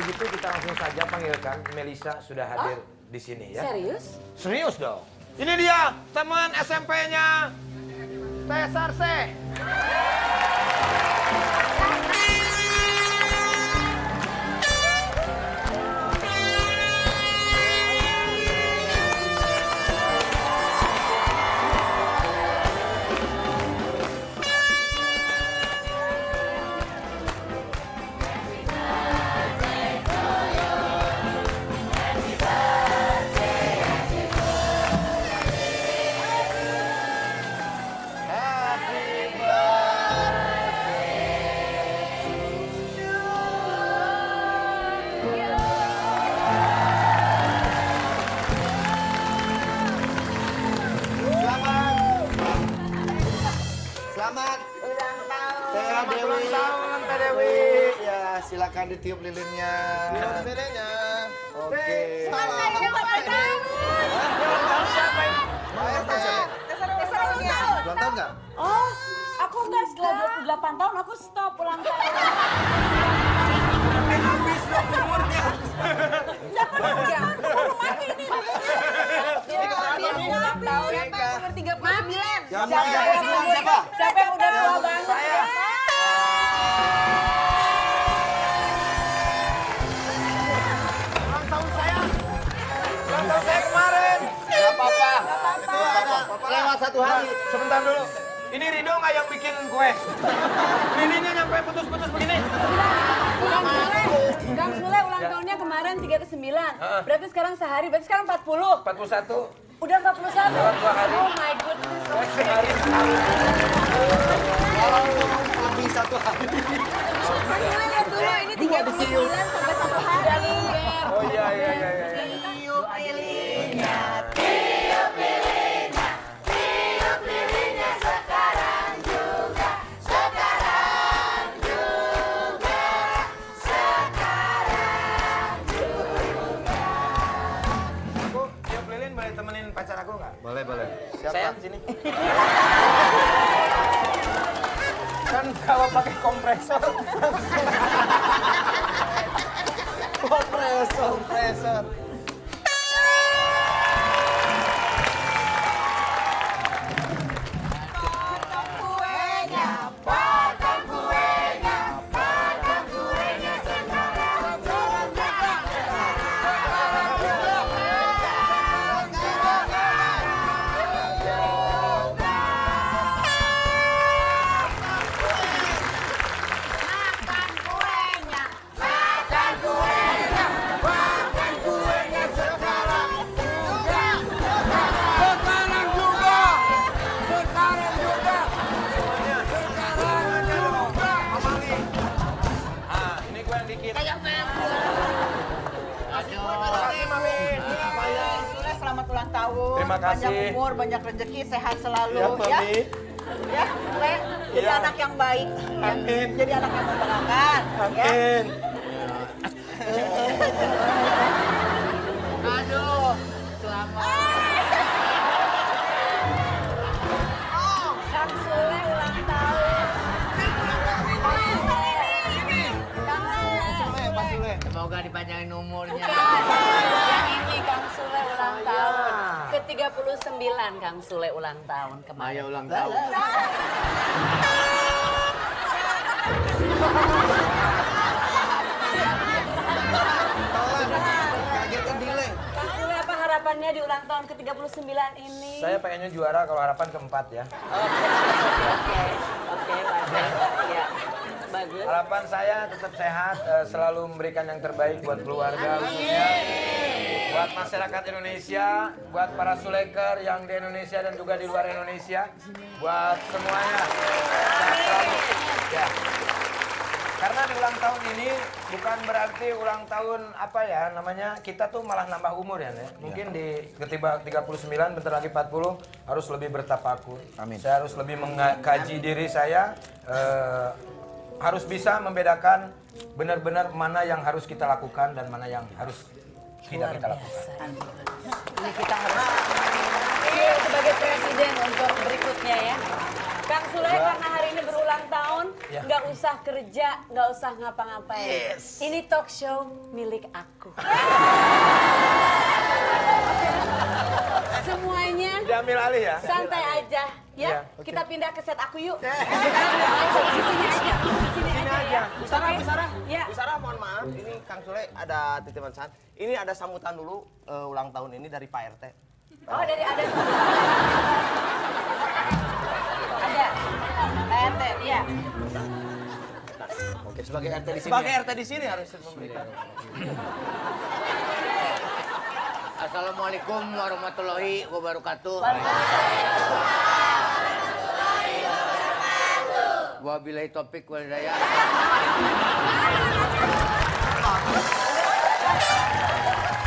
begitu kita langsung saja panggilkan Melisa sudah hadir di sini ya. Serius? Serius dong. Ini dia teman SMP-nya Tesarse. Selamat ulang tahun. Teh Dewi. Ulang tahun Teh Dewi. Ya, silakan ditiup lilinnya. Tiup lilinnya. Oke. Kan saya ulang tahun. Siapa ini? Terserah ulang tahun. Ulang tahun nggak? Oh, aku enggak setelah 28 tahun aku stop ulang tahun. Habis dong umurnya. Siapa dong ya? Baru mati ini. Ulang tahun umur 39. Siapa? Siapa yang udah tua banget? Saya. Ulang tahun saya. Ulang tahun saya kemarin. Gak apa-apa. Lewat 1 hari. Sebentar dulu. Ini Rido nggak yang bikin kue? Lilinnya nyampe putus-putus begini. Kang Sule ulang tahunnya kemarin 39. Berarti sekarang sehari, berarti sekarang 40. 41. Udah 41. Lewat 2 hari. Oh my goodness. Sehari. Kalau lebih 1 hari. Lihat dulu ini 39 sampai 1 hari. Oh iya iya iya. Tiup lilinnya. Aku tiup lilin boleh temenin pacar aku nggak? Boleh, boleh. Sayang sini. Kan kalau pakai kompresor. Kompresor. Ah, ini gue yang dikit. Selamat ulang tahun. Terima kasih. Banyak umur, banyak rezeki, sehat selalu Ya, ya. Mami. Ya, Le. Jadi Ya. anak yang baik. ya. Amin. Jadi anak yang membanggakan. Ya. Amin. Aduh, selamat. Kang Sule ulang tahun. Kang Sule. Semoga dipanjangin umurnya. Yang ini Kang Sule ulang tahun. Ke-39 Kang Sule ulang tahun kemarin. Maya ulang tahun. Kagetin delay. Kang Sule apa harapannya di ulang tahun ke-39 ini? Saya pengennya juara kalau harapan keempat ya. Oke, bagus. Ya, bagus. Harapan saya tetap sehat, selalu memberikan yang terbaik buat keluarga khususnya. Buat masyarakat Indonesia, buat para Suleker yang di Indonesia dan juga di luar Indonesia. Buat semuanya. Sehat selalu. Ya. Karena di ulang tahun ini bukan berarti ulang tahun apa ya namanya, kita tuh malah nambah umur ya. Mungkin di ketiba 39 bentar lagi 40 harus lebih bertafakur. Amin. Saya harus lebih mengkaji diri saya, harus bisa membedakan benar-benar mana yang harus kita lakukan dan mana yang harus tidak kita lakukan. Ini kita harus sebagai presiden untuk berikutnya ya. Kang Sule karena hari ini berulang ulang tahun, Ya. nggak usah kerja, nggak usah ngapa-ngapain. Ini talk show milik aku. Semuanya Diambil alih ya. santai aja, ya. Iya, Kita pindah ke set aku yuk. Di sini aja. Di sini aja. Bu Sarah, Bu Sarah. Ya. Bu Sarah, mohon maaf. Ini Kang Sule ada titipan pesan. Ini ada sambutan dulu ulang tahun ini dari Pak RT. Oh, dari ada. Ada. PRT, iya. Oke, sebagai RT di sini. Sebagai ya? RT di sini harus memberikan. Assalamualaikum warahmatullahi wabarakatuh. Wabillahi taufik wal hidayah.